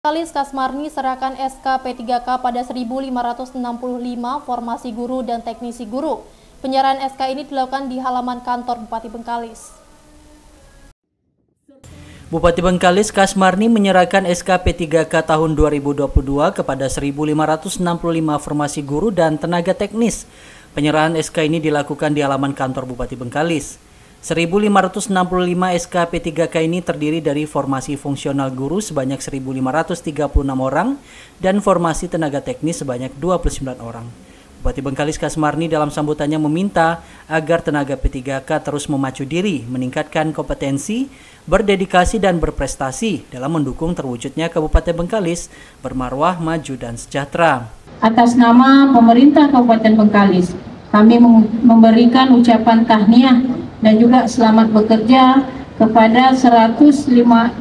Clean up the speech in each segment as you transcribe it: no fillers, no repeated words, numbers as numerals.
Kalis Kasmarni serahkan SK P3K pada 1565 formasi guru dan teknisi guru. Penyerahan SK ini dilakukan di halaman kantor Bupati Bengkalis. Bupati Bengkalis Kasmarni menyerahkan SK P3K tahun 2022 kepada 1565 formasi guru dan tenaga teknis. Penyerahan SK ini dilakukan di halaman kantor Bupati Bengkalis. 1565 SK P3K ini terdiri dari formasi fungsional guru sebanyak 1536 orang dan formasi tenaga teknis sebanyak 29 orang. Bupati Bengkalis Kasmarni dalam sambutannya meminta agar tenaga P3K terus memacu diri, meningkatkan kompetensi, berdedikasi dan berprestasi dalam mendukung terwujudnya Kabupaten Bengkalis bermarwah, maju dan sejahtera. Atas nama pemerintah Kabupaten Bengkalis, kami memberikan ucapan tahniah dan juga selamat bekerja kepada 1.536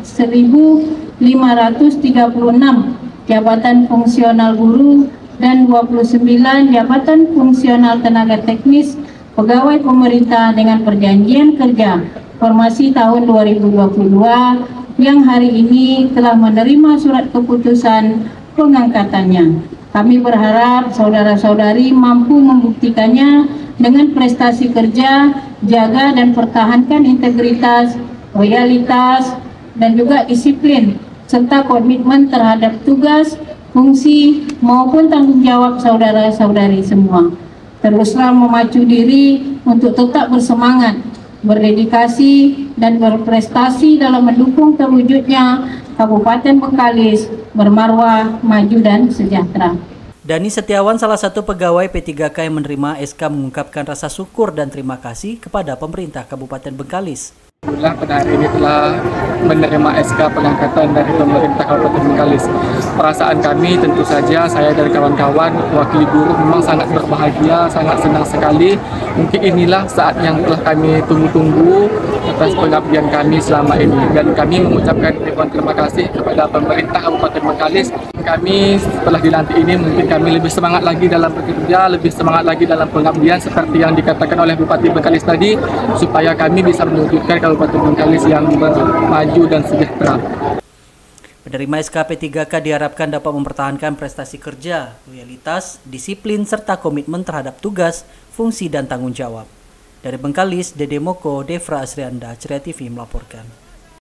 jabatan fungsional guru dan 29 jabatan fungsional tenaga teknis pegawai pemerintah dengan perjanjian kerja formasi tahun 2022 yang hari ini telah menerima surat keputusan pengangkatannya. Kami berharap saudara-saudari mampu membuktikannya dengan prestasi kerja, jaga dan pertahankan integritas, loyalitas, dan juga disiplin, serta komitmen terhadap tugas, fungsi, maupun tanggung jawab saudara-saudari semua. Teruslah memacu diri untuk tetap bersemangat, berdedikasi, dan berprestasi dalam mendukung terwujudnya Kabupaten Bengkalis bermarwah, maju, dan sejahtera. Dani Setiawan, salah satu pegawai P3K yang menerima SK, mengungkapkan rasa syukur dan terima kasih kepada pemerintah Kabupaten Bengkalis. Alhamdulillah pada hari ini telah menerima SK pengangkatan dari pemerintah Kabupaten Bengkalis. Perasaan kami tentu saja, saya dan kawan-kawan wakil guru memang sangat berbahagia, sangat senang sekali. Mungkin inilah saat yang telah kami tunggu-tunggu atas pengabdian kami selama ini. Dan kami mengucapkan ribuan terima kasih kepada pemerintah Kabupaten Bengkalis. Kami setelah dilantik ini mungkin kami lebih semangat lagi dalam bekerja, lebih semangat lagi dalam pengabdian seperti yang dikatakan oleh Bupati Bengkalis tadi, supaya kami bisa mewujudkan Kabupaten Bengkalis yang maju dan sejahtera. Penerima SK P3K diharapkan dapat mempertahankan prestasi kerja, loyalitas, disiplin, serta komitmen terhadap tugas, fungsi, dan tanggung jawab. Dari Bengkalis, Dede Moko, Devra Asrianda, Ceria TV melaporkan.